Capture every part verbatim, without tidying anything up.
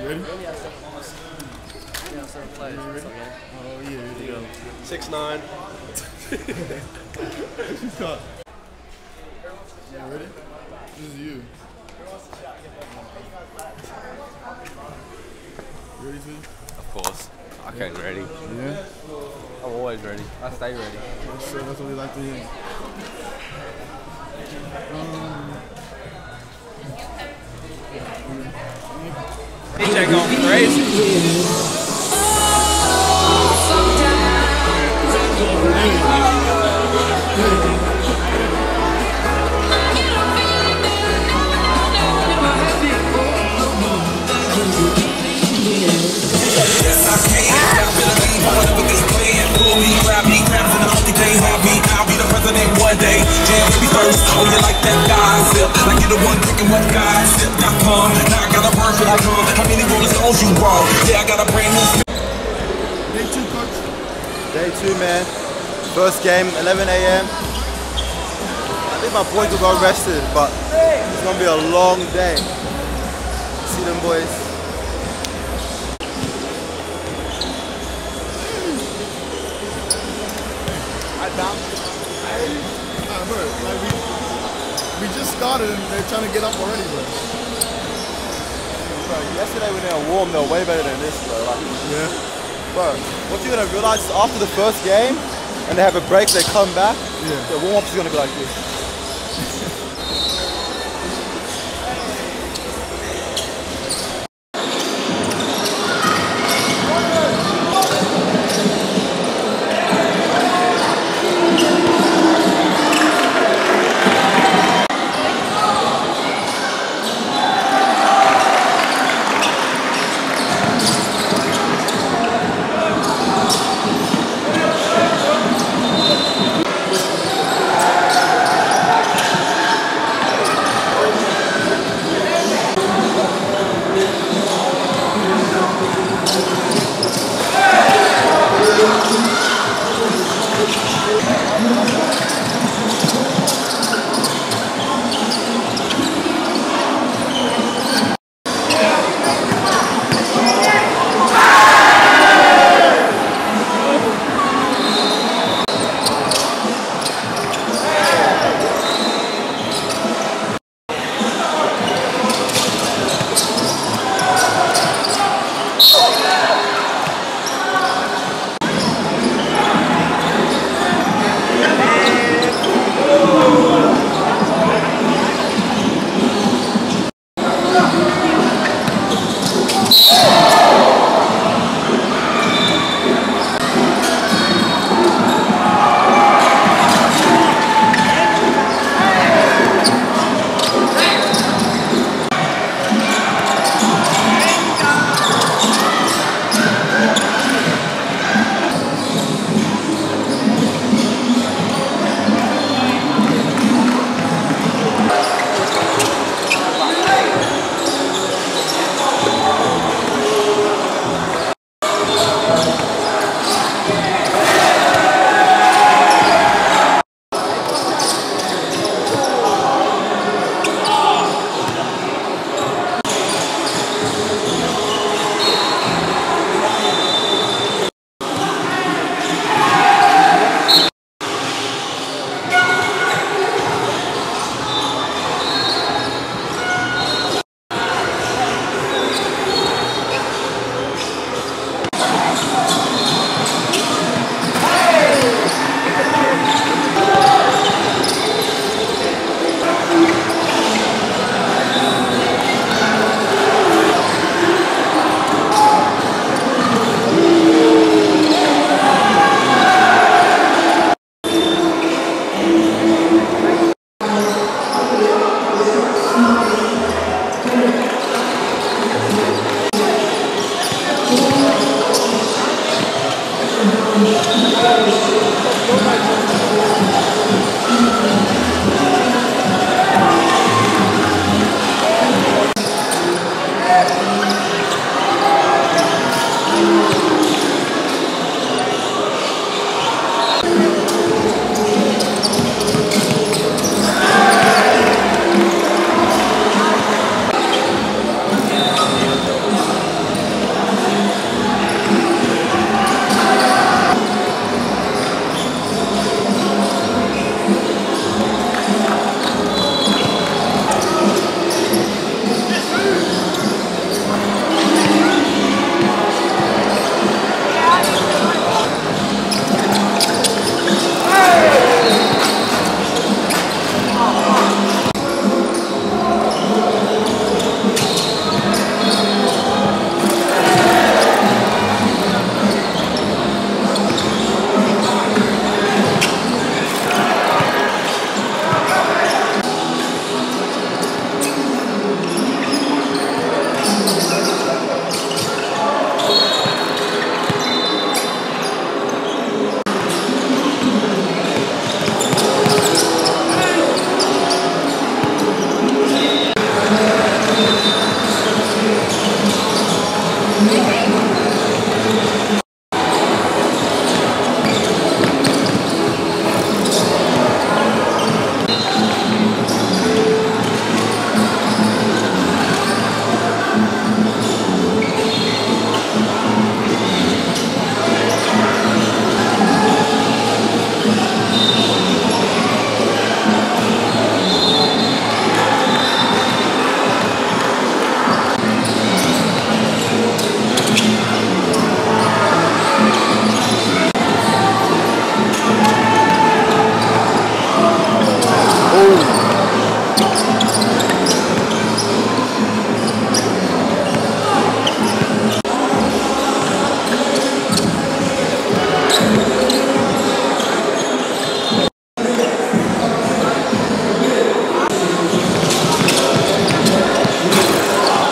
ready? Yeah, seven plays. You ready? Okay. Oh yeah, here we go. Six nine. She's caught. You ready? This is you. You ready, T? Of course. I came ready. Yeah? I'm always ready. I stay ready. That's, uh, that's what we like to hear. Um, D J going crazy. One day, jam me first. Oh, you like that gossip? Like you the one drinking what gossip dot com. Now I got a burn till I come. How many rolling stones you brought? Yeah, I got a brand new. day two, coach. Day two, man. First game, eleven A M I think my boys will go rested, but it's gonna be a long day. See them boys. I bounced. Nah, bro, like we, we just started and they're trying to get up already, bro. Bro, yesterday when they were warm, they were way better than this, bro. Like, yeah. Bro, what you're gonna realize is after the first game and they have a break, they come back, yeah. the warm-up is gonna be like this.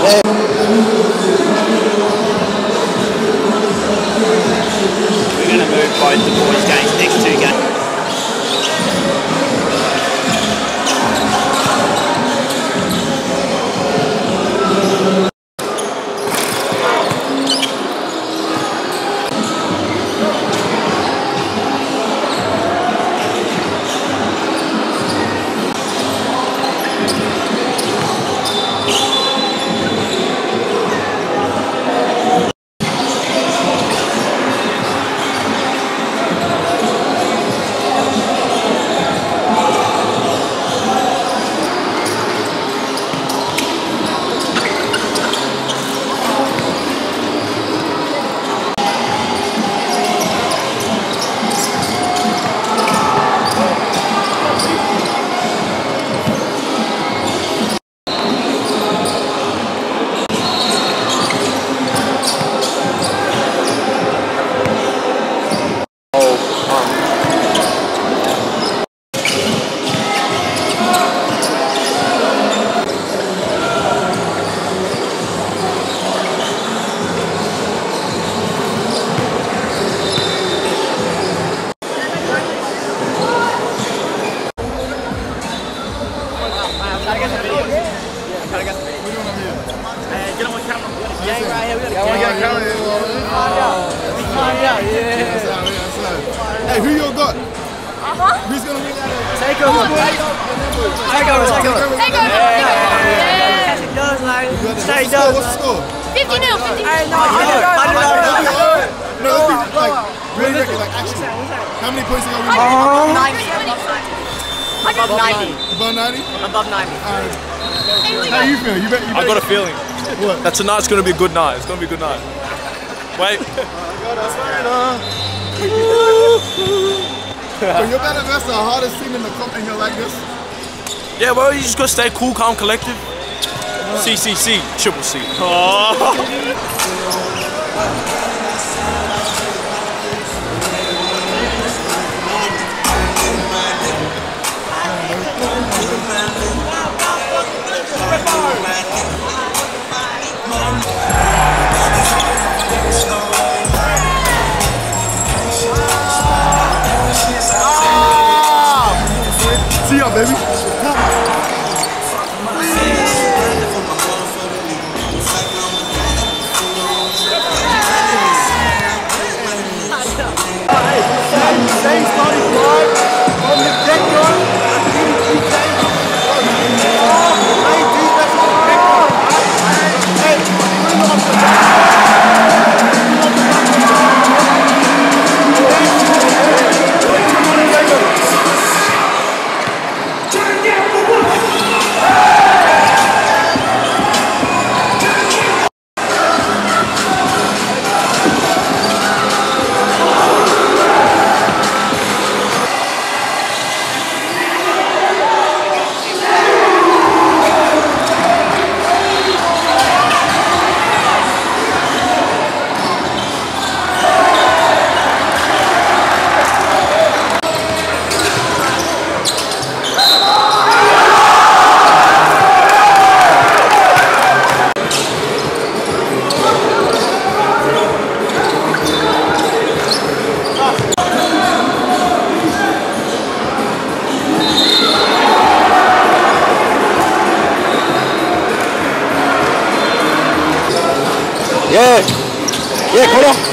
We're going to move both the boys' games, next two games. Hey, who you got? Uh-huh. Who's gonna win that? Take over. Take over. Take over. Take over. Yeah. It does, like. Stay down. What's the score? fifty nil. fifty nil. Hey, no, I don't know. No, let's be like really reckon like actually. How many points are you gonna win? Above ninety. Above ninety. Above ninety? Above ninety. How you feel? You bet. You I got a feeling What? that tonight's gonna be a good night. It's gonna be a good night. Wait. So you're better versus the hardest team in the comp and you're like this? Yeah, well, you just gotta stay cool, calm, collective. C C C, triple C. See ya, baby. Same starting drive from the get-go. Play defense from the get-go. Hey, bring them up the Yeah, yeah, come on.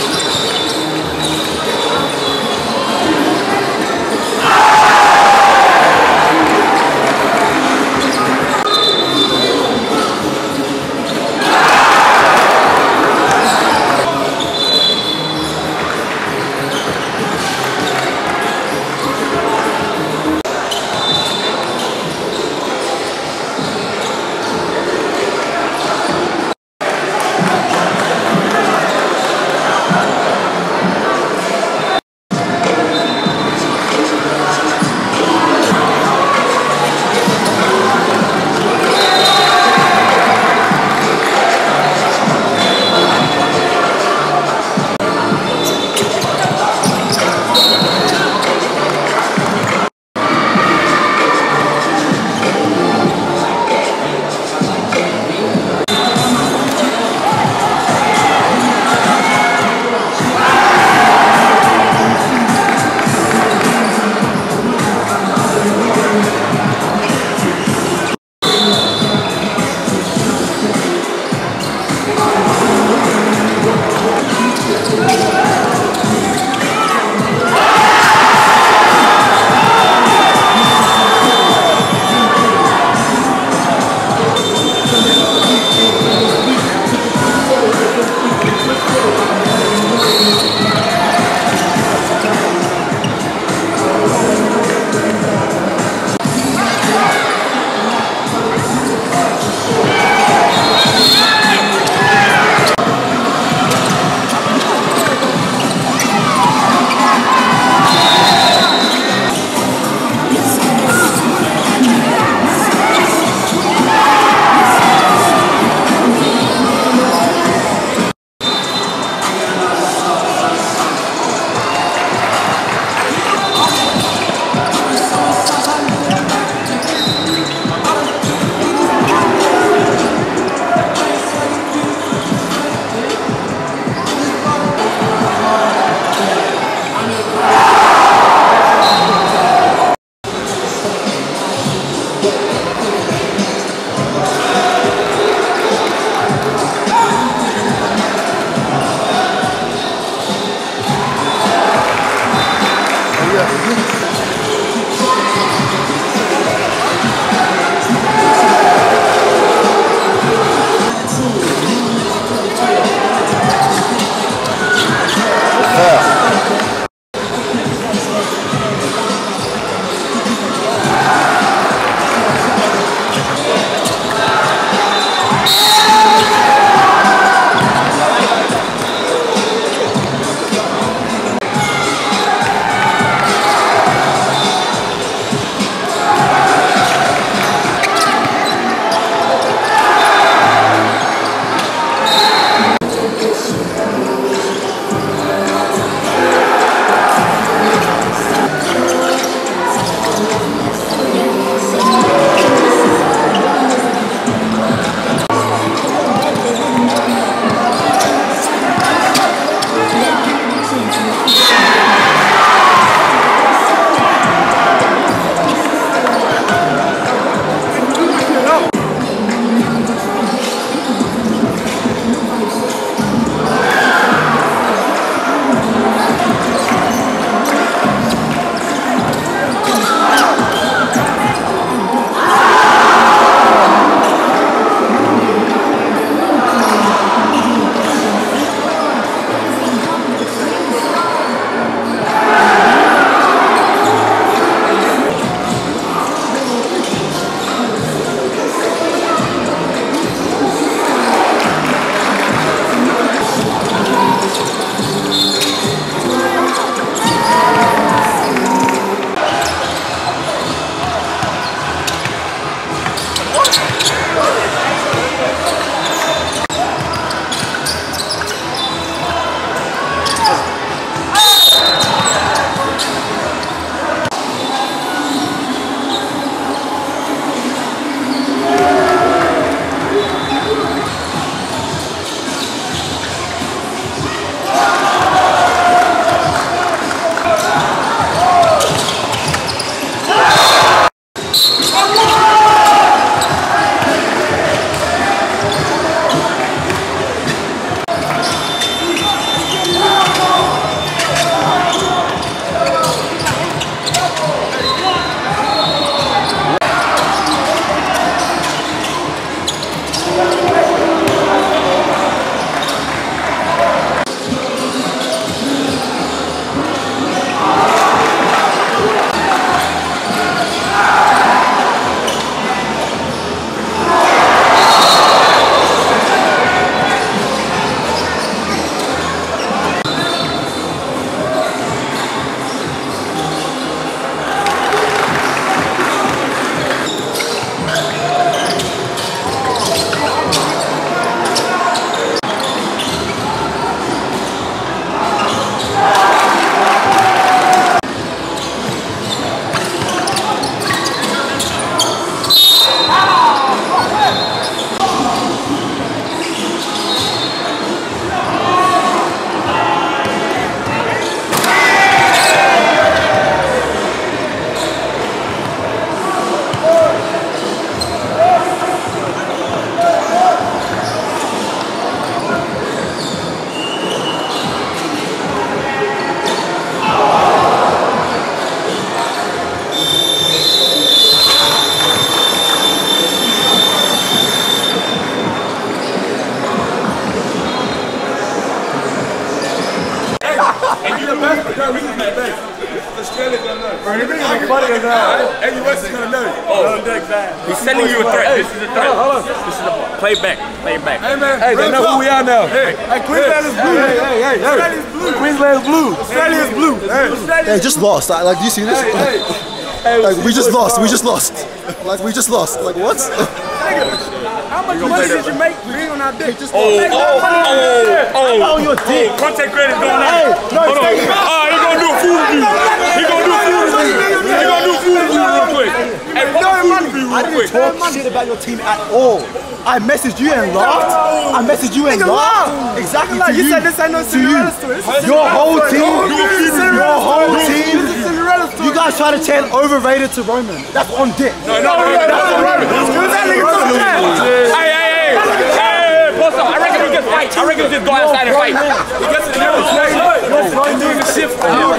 He's sending you a threat. This is a threat. This is a play back. Play back. Hey man, hey, they know who we are now. Hey, hey, Queensland is blue. Hey, hey, hey, hey. Queensland is blue. Australia is blue. Hey, They just lost. Like, like, do you see this? Like, we just lost. We just lost. Like, we just lost. Like, what? how much money did you make being on our dick? Oh, oh, oh, oh. On your dick. Contact credit going on. Hey, no, Hold on. stay- Ah, he gonna do a food review. He gonna do a food review. He gonna do a food review real quick. Hey, what a food review I real didn't quick. talk shit about your team at all. I messaged you and laughed. I messaged you and laughed. Exactly. Like, to you you. said this ain't no To you. Cinderella story. This is Your whole Cinderella team. story. Your whole team. This is Cinderella story. You guys try to chant overrated to Roman. That's on dick. No, no, no, that's all right. That nigga took a chance. Hey, hey, hey. Hey, post up. I reckon we just fight. I reckon we just go outside and fight. He gets it in there. He's doing the shift for him.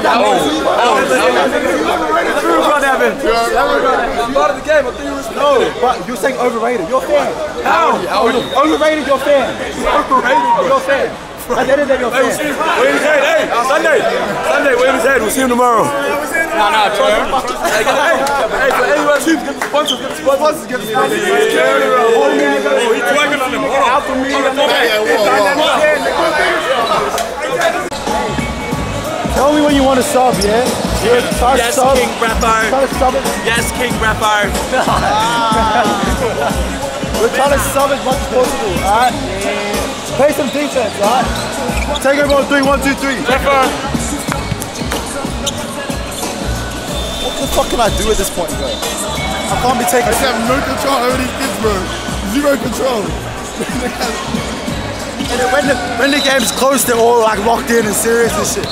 Part of the game, I think you was No, but you're saying overrated. You're a fan. How? Overrated, you're a fan. Overrated, you're a fan. At the end of the day, you're a fan. Williams Head, hey, Sunday. Sunday, Williams Head. We'll see him tomorrow. No, no, Troy. Hey, hey, for anyone teams, get the sponsors, get the sponsors, get the sponsors. Oh, he's twerking on them. Hold on. Out for me. Tell me when you want to sub, yeah? You're trying to Yes, sub. King Rapper. Trying to sub it. Yes, King Rapper. We're trying to sub as much as possible, alright? Play some defense, alright? Take over on three, one, two, three. Rapper. What the fuck can I do at this point, bro? I can't be taking. I just have no control over these kids, bro. Zero control. And then when the when the game's close, they're all like locked in and serious and shit.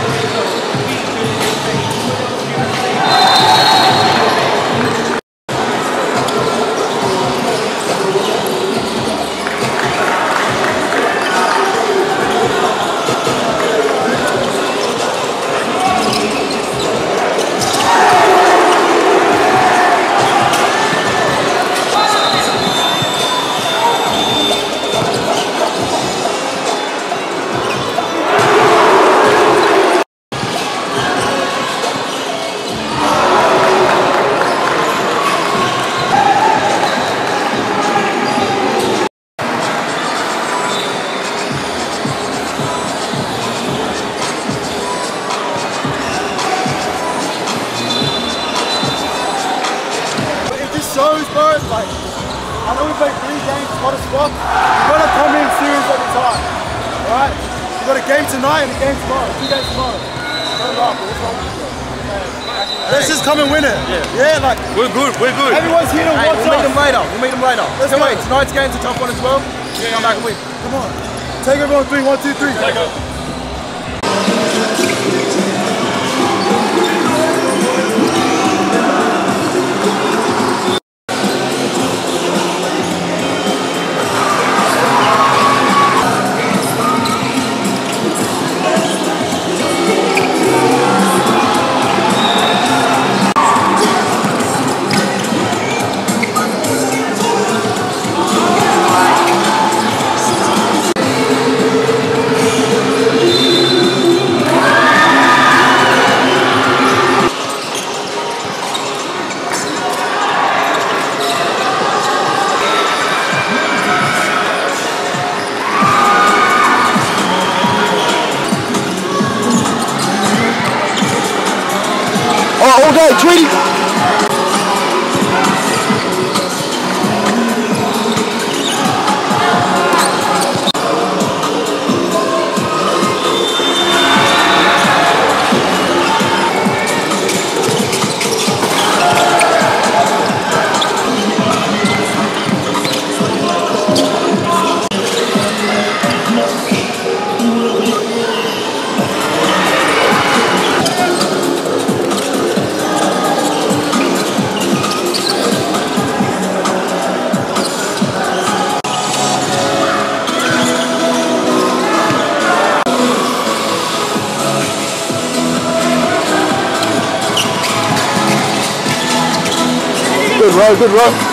Shows, bro, like, I know we play three games, not a swap. You've got to come in serious every time, alright? You've got a game tonight and a game tomorrow, two games tomorrow. Don't laugh, what's wrong with you? Let's just come and win it. Yeah, yeah, like, We're good, we're good. everyone's here to Hey, watch we'll meet us. them later, we'll meet them later. Let's Come go. on, tonight's game's a tough one as well. We're gonna come back and win. Come on. Take everyone three, one, two, three. Take it. Oh, okay, Tweety. Good row, good row.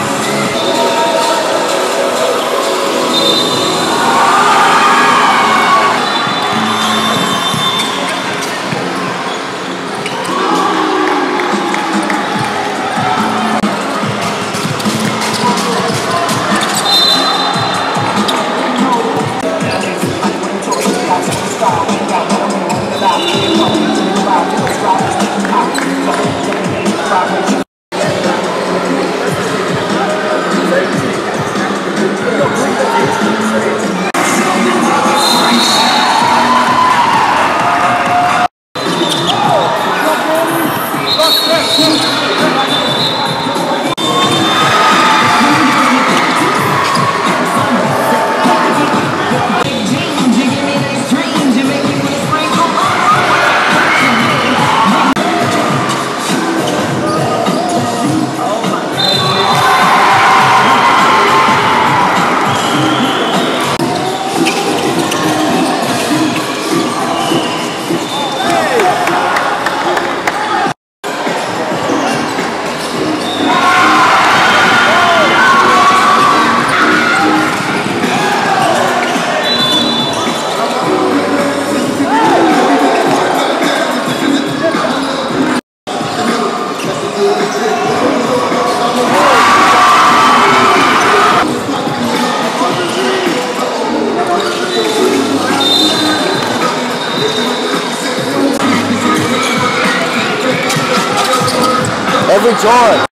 Every time.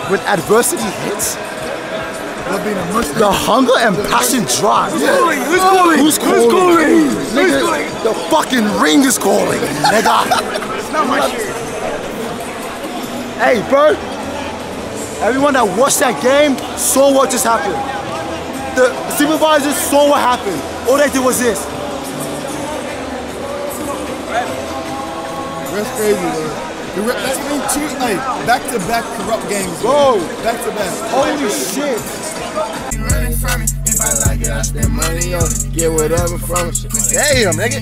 when adversity hits, the hunger and passion drives. Who's calling? Who's calling? Who's calling? Who's calling? Nigga, Who's calling? the fucking ring is calling, nigga. It's not my shirt. Hey, bro. Everyone that watched that game saw what just happened. The supervisors saw what happened. All they did was this. That's crazy, bro. That's been two, like, back-to-back corrupt games. Bro, back-to-back. Holy shit. Running from it. If I like it, I spend money on it. Get whatever from it. Damn, nigga.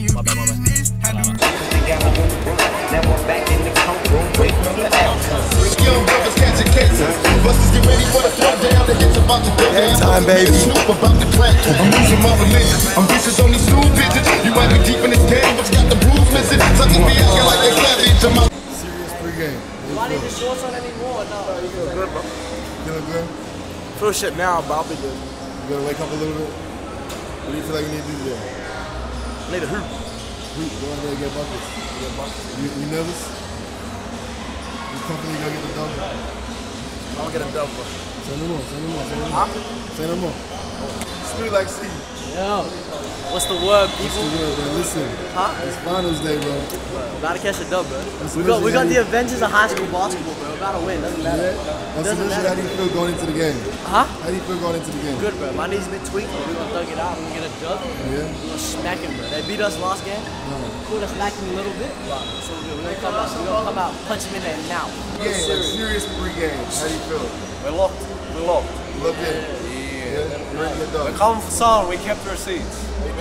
Game time, baby. I'm losing my religion. I'm vicious on these new bitches. You might be deep in this game, but got the rules missing. Suckers be acting like they're savage to my Serious pregame. Why need the shorts on anymore? No. You feeling good, bro? Feeling good? Feel shit now, but I'll be good. You gotta wake up a little bit? What do you feel like you need to do today? I need a hoop. Hoop, go in there and get buckets. Get buckets. You, you nervous? You confident you gonna get the double? I don't get a double. Say no more, say no more, say no more. Huh? Say no more. Smooth like Steve. Yo, what's the word, people? What's the word, man? Listen, huh? It's finals day, bro. About to catch a dub, bro. That's We got, we got amazing. the Avengers of high school basketball, bro. We're about to win, doesn't matter. Yeah? That's Doesn't amazing. matter. How do you feel going into the game? Huh? How do you feel going into the game? Good, bro. My knee's a bit tweaked, but we're gonna thug it out. We're gonna get a dub. Yeah? We're gonna smack him, bro. They beat us last game. No. Cool, us lacking a little bit, but so good. We're gonna come out, we're gonna come out, punch him in there now. Yeah, like serious pregame. How do you feel? We're locked. We're locked. Look in. Yeah. Yeah? You ready to get done? We're coming for Son. We kept the receipts.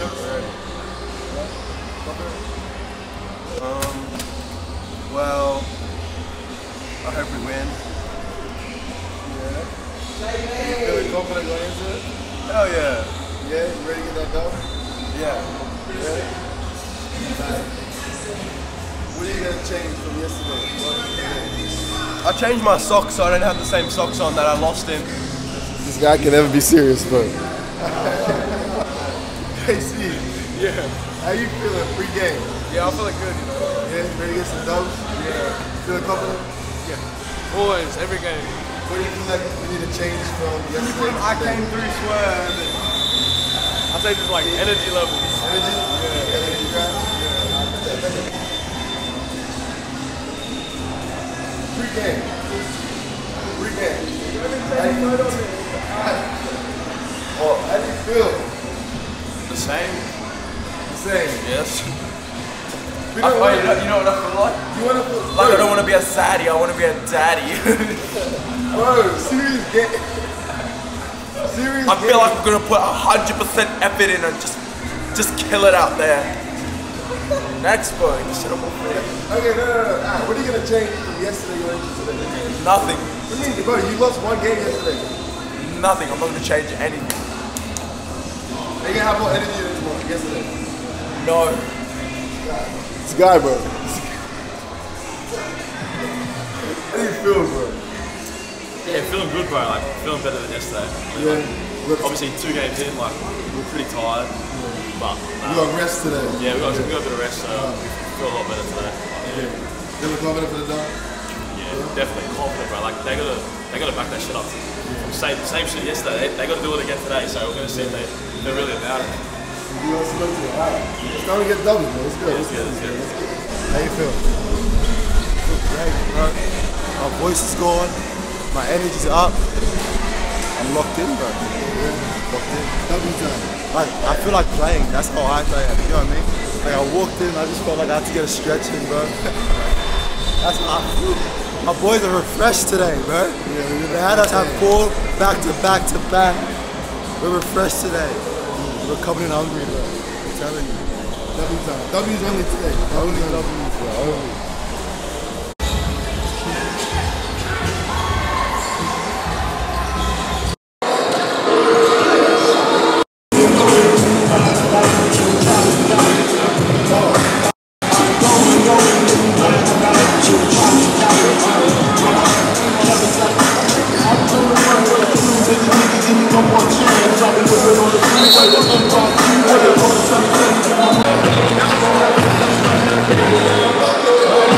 Um, well, I hope we win. Yeah? You feeling confident going into it? Hell yeah. Yeah? You ready to get that done? Yeah. Yeah? Nice. What are you going to change from yesterday? What I changed my socks so I don't have the same socks on that I lost in. This guy can never be serious, bro. Hey, Steve. Yeah. How you feeling pre-game? Yeah, I'm feeling good, you know. Yeah, ready to get some dubs? Yeah. Feeling confident? Yeah. Always, every game. What do you feel like we need to change from yesterday? I came through swear. I say just like energy levels. Energy? Yeah. Energy drive? Yeah. Pre-game. Pre-game. How do you feel? Oh, how do you feel? The same. The same. Yes. We I, don't oh, want you, know, you know what I feel like? You want to feel Like I don't want to be a zaddy, I want to be a daddy. Bro, serious game. Serious I game. feel like I'm gonna put one hundred percent effort in and just just kill it out there. Next boy, just sit up on me. Okay, no, no, no. Right, what are you gonna change from yesterday going into today? Nothing. What do you mean, bro? You lost one game yesterday. Nothing. I'm not gonna change anything. They gonna have more energy than tomorrow. Yesterday. No. This guy, bro. How do you feel, bro? Yeah, feeling good, bro. Like feeling better than yesterday. Yeah. Like, obviously, two games in, like we're pretty tired, but We um, got rest today. yeah, we got we got a bit of rest, so we feel a lot better today. Yeah. Feeling confident for the dog? Yeah, definitely confident, bro. Like they gotta they gotta back that shit up. Same same shit yesterday. They, they gotta do it again today. So we're gonna see if they they're really about it. You want to look to it. All right. It's time to get doubles, bro. Let's go. Yeah, it's good. It's good. How you feel? Feel great, bro. My voice is gone. My energy's up. I'm locked in, bro. Yeah, locked in. Double time. Like, I feel like playing. That's how I play. You know what I mean? Like I walked in, I just felt like I had to get a stretch in, bro. That's what I feel. My boys are refreshed today, bro. Yeah, they had us have four back to back to back. We're refreshed today. We're coming in hungry, bro. I'm telling you. Double time. W's only today. Only W's, bro. Only. We'll be right back.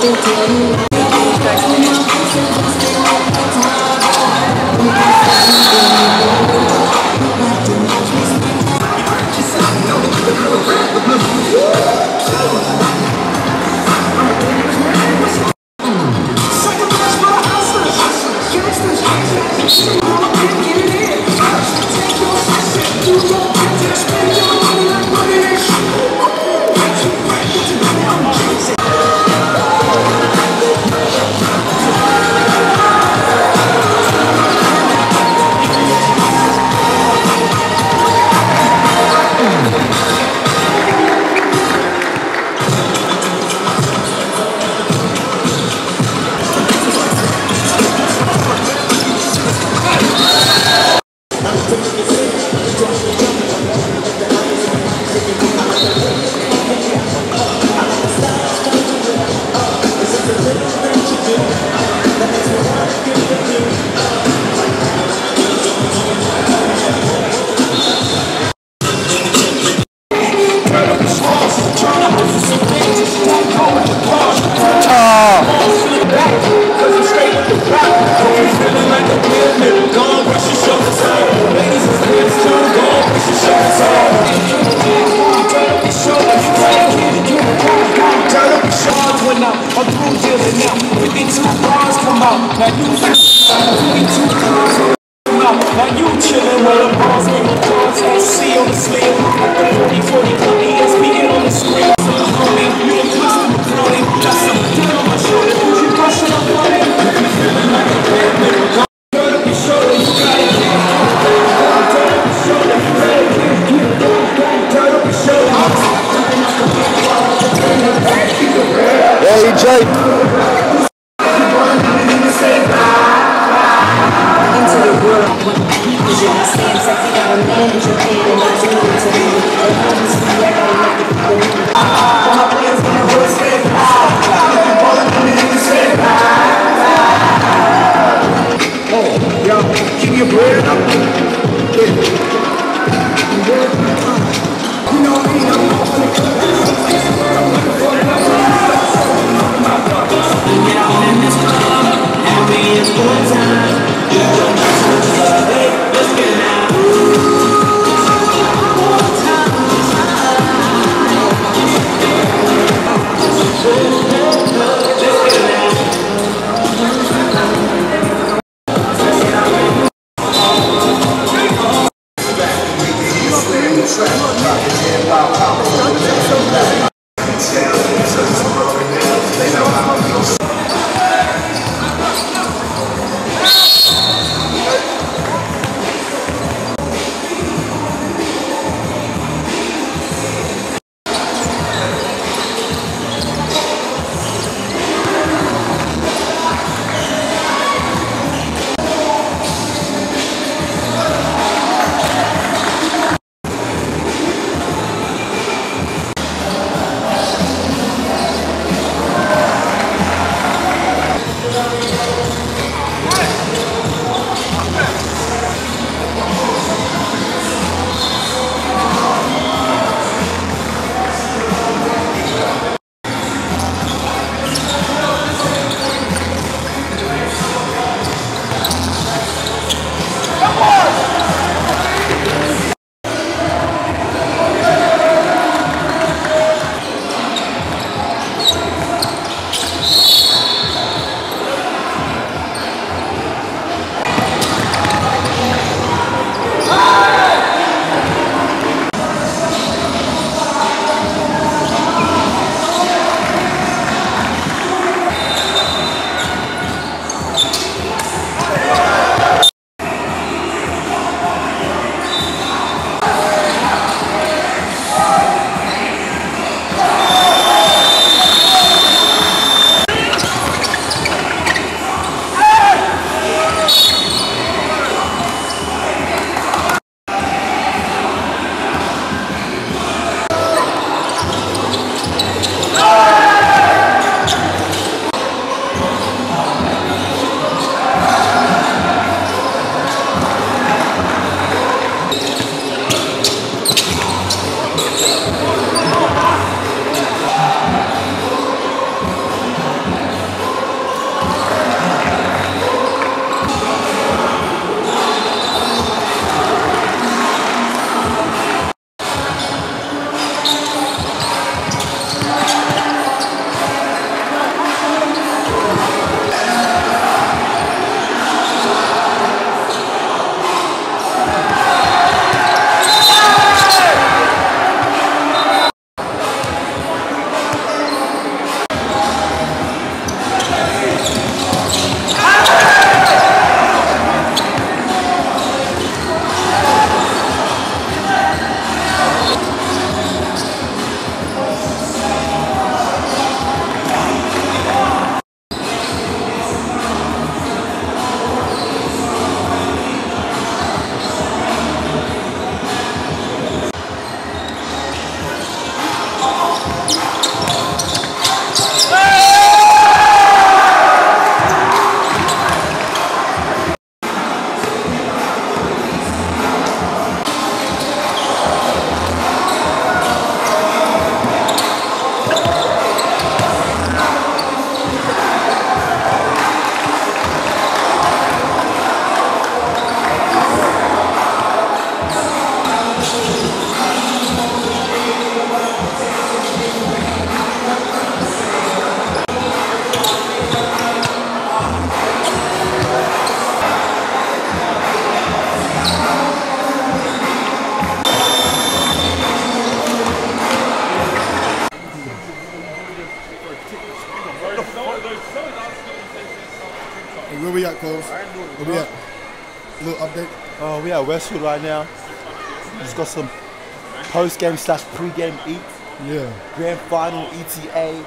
Let's get it now. Hey, where we at, Coles? Where we at? A little update. Oh, we at Westwood right now. Just got some post-game slash pre-game eat. Yeah. Grand final E T A.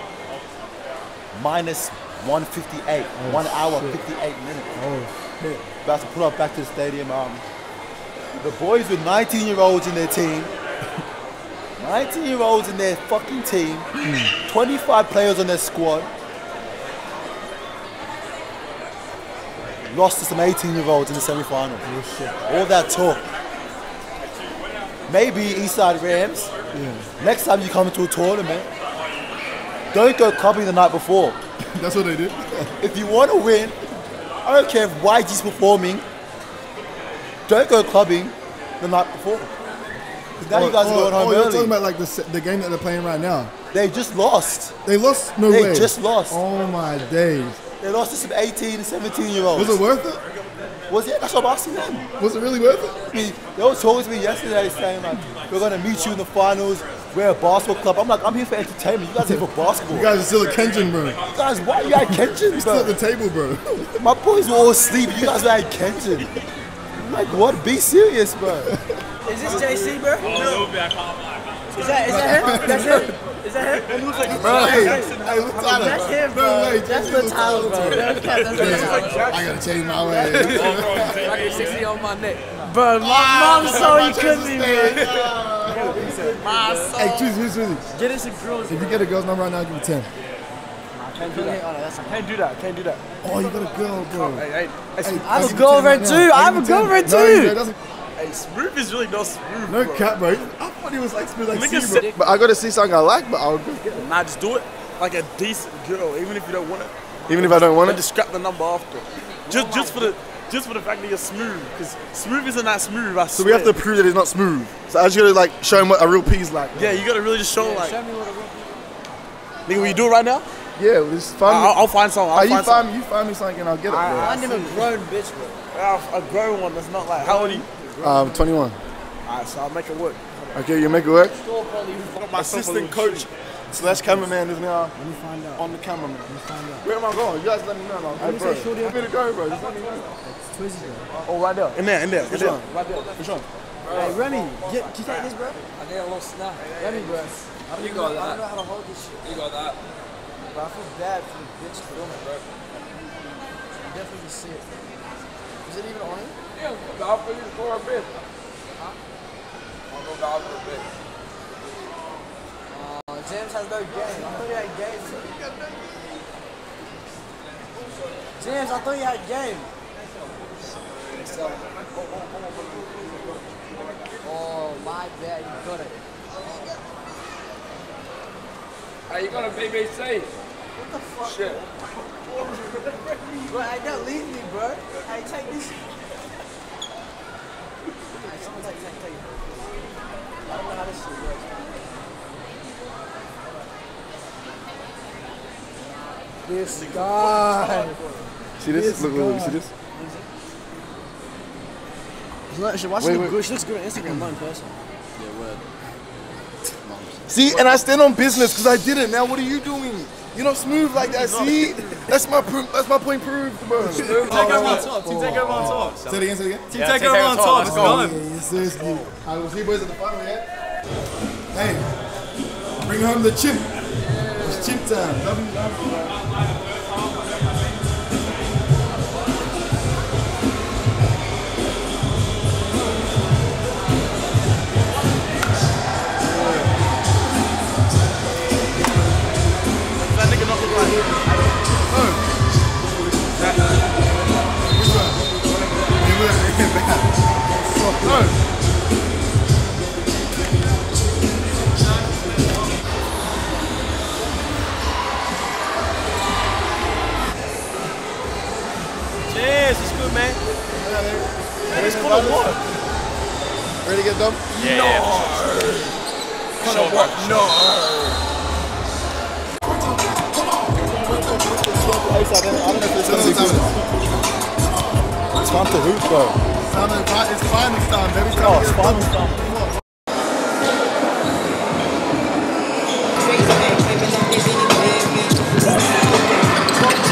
Minus one fifty-eight. Oh, One hour, shit. fifty-eight minutes. Oh, shit. About to pull up back to the stadium. Um, the boys with nineteen-year-olds in their team. nineteen-year-olds in their fucking team. twenty-five players on their squad. Lost to some eighteen-year-olds in the semi-final. Oh, shit. All that talk. Maybe Eastside Rams. Yeah. Next time you come into a tournament, don't go clubbing the night before. That's what they did. If you want to win, I don't care if Y G's performing, don't go clubbing the night before. Because now oh, you guys oh, are going home oh, you're early. talking about like the, se- the game that they're playing right now. They just lost. They lost? No they way. They just lost. Oh my days. They lost to some eighteen and seventeen year olds. Was it worth it? Was it? That's what I'm asking them. Was it really worth it? I mean, they were talking to me yesterday saying like, we're going to meet you in the finals. We're a basketball club. I'm like, I'm here for entertainment. You guys are here for basketball. You guys are still at Kenshin, bro. You guys, why are you at Kenshin, You're bro? still at the table, bro. My boys were all asleep. You guys were at Kenshin. I'm like, what? Be serious, bro. Is this J C, bro? Oh, back Is that, is that him? That's him? Is that him? It looks like Bro, hey, hey, look Tyler. That's him, bro. No way. That's the Tyler, bro. That's the I gotta change my way. Tyler. sixty on my neck. Bro, my mom saw you couldn't be, man. Hey, choose, choose, choose. Get us a girls. If you get a girl's number right now, give me ten. Can't do that. Can't do that. Can't do that. Oh, you got a girl, bro. Hey, hey, Hey, I have I'll a give you ten girlfriend right too. now. I I'll have give a you ten. girlfriend No, he too. doesn't. hey, Smooth is really not smooth. No bro. cap, bro. I thought he was like smooth like Nigga C, said- bro. But I gotta see something I like, but I'll just get it. Nah, just do it like a decent girl, even if you don't want it. Even if I don't want Then it? just scrap the number after. Just, just for the, just for the fact that you're smooth, because smooth isn't that smooth. I So we have to prove that he's not smooth. So I just gotta like show him what a real P's like. Yeah, you gotta really just show like. Show me what a real Nigga, will you do it right now? Yeah, well, just find I'll, me. I'll find something. I'll Ah, you find find something. me, you find me something and I'll get it, Find him a grown bitch, bro. Yeah, a grown one that's not like. How old are you? bro. Um, twenty-one. Alright, so I'll make it work. Okay, you make it work? My Assistant coach slash cameraman is now Let me find out. on the cameraman. Let me find out. Where am I going? You guys let me know. Now. Hey, me bro, say shorty. I'm gonna go, bro. Just let me know. It's Twizzy, bro. Oh, right there. In there, in there. Which in there. one? Right there. Which one? Hey, Remy, get, can you take this, bro? I get a little snap. Remy, bro. You got that. I don't know how to hold this shit. You got that. But I feel bad for the bitch filming, bro. You definitely can see it. Is it even on? Yeah, I'll for you for a bit. Huh? I'll go down for a bit. Uh, James has no game. I thought you had game. James, I thought you had game. Oh, my bad. You got it. Are you gonna B B C? What the fuck? Shit. Bro, I don't leave me, bro. Hey, take this. Hey, someone take, take, take it. I don't know how this shit works. This guy. See this? This Look, look, look, you guy. see this? She watch Wait, look wait. good. She looks good on Instagram, not in person. See, and I stand on business because I did it. Now what are you doing? You're not smooth like that. See, that's my pro- that's my point proved, bro. Team Takeover on top. Team Takeover on top. Say it again. Say it again. Team Takeover on top. Let's go. Yes, yes, yes. I will see you boys at the final, yeah? Hey, bring home the chimp. It's chimp time. Love you, love you, man. That nigga not look like him. Which one? You look really bad. Oh. Cheers, it's good, man. It's called a what? Ready to get done? Yeah. Kind of what? No. I don't know if it's gonna be good. It's time to hoop, bro. It's finals time, baby. Oh, it's finals time. Crazy, baby,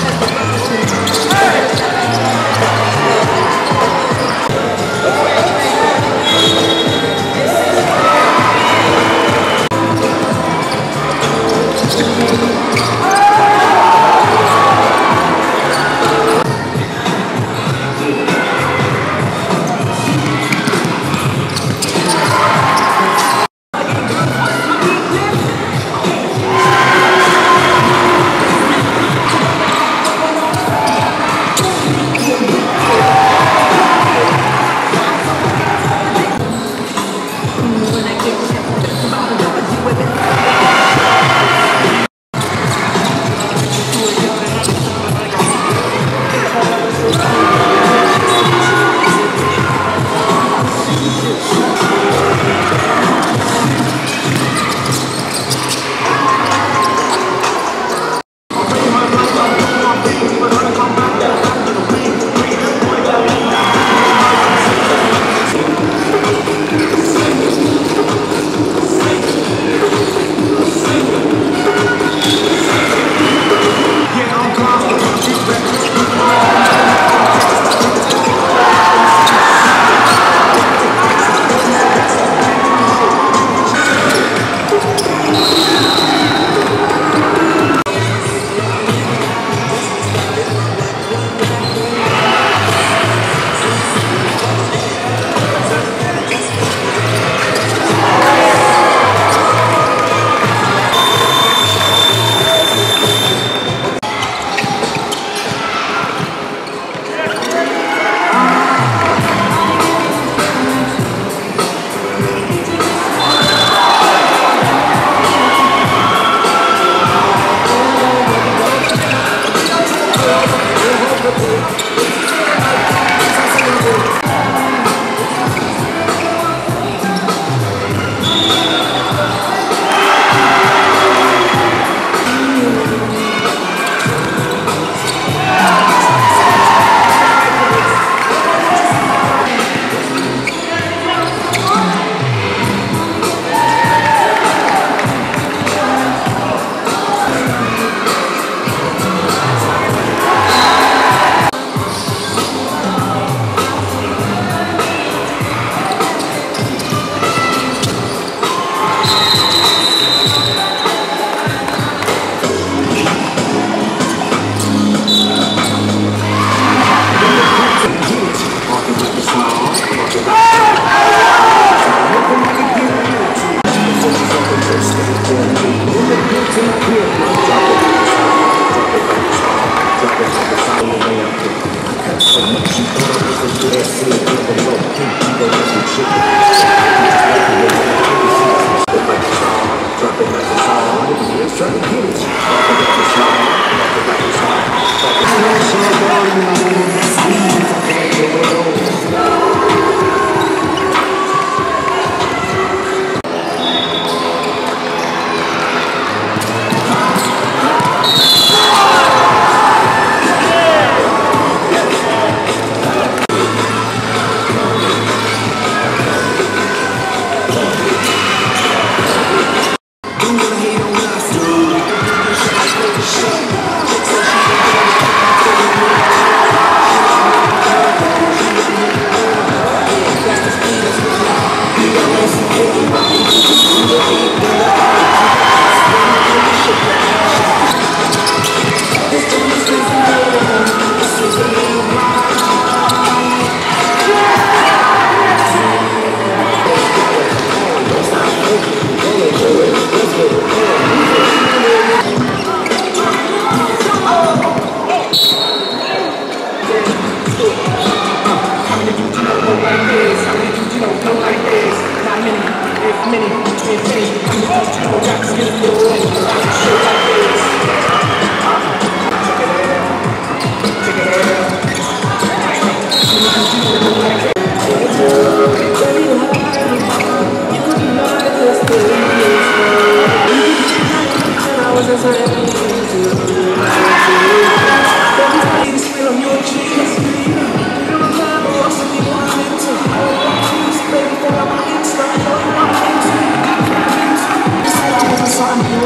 Something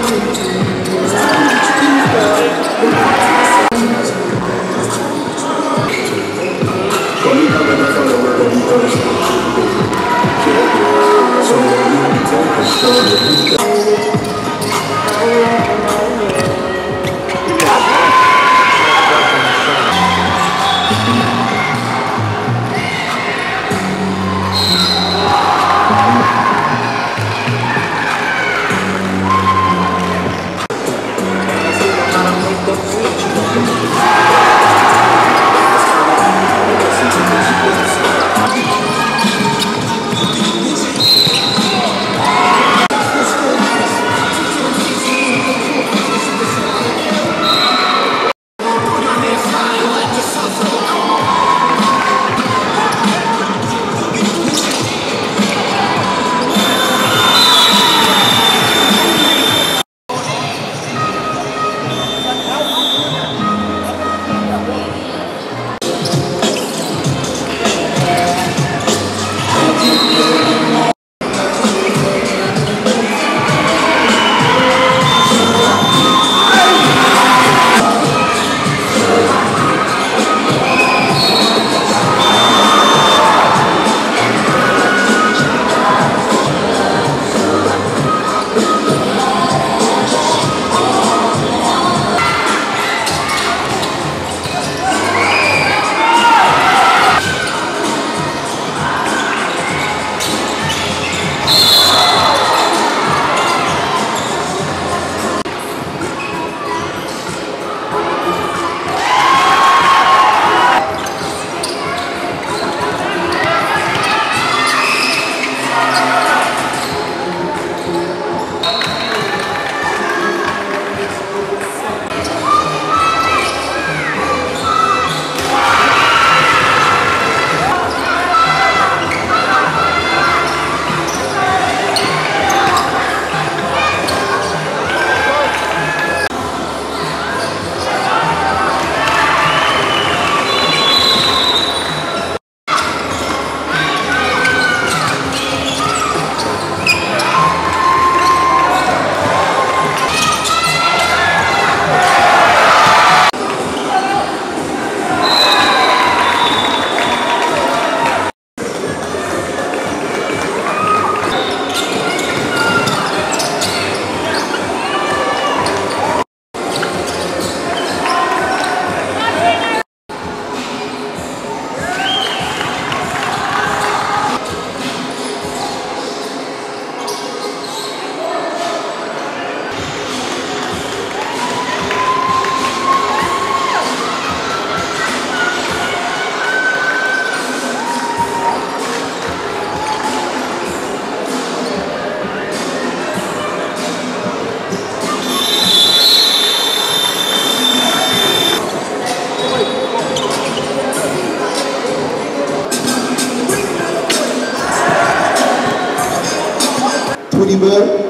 Twitty Bird.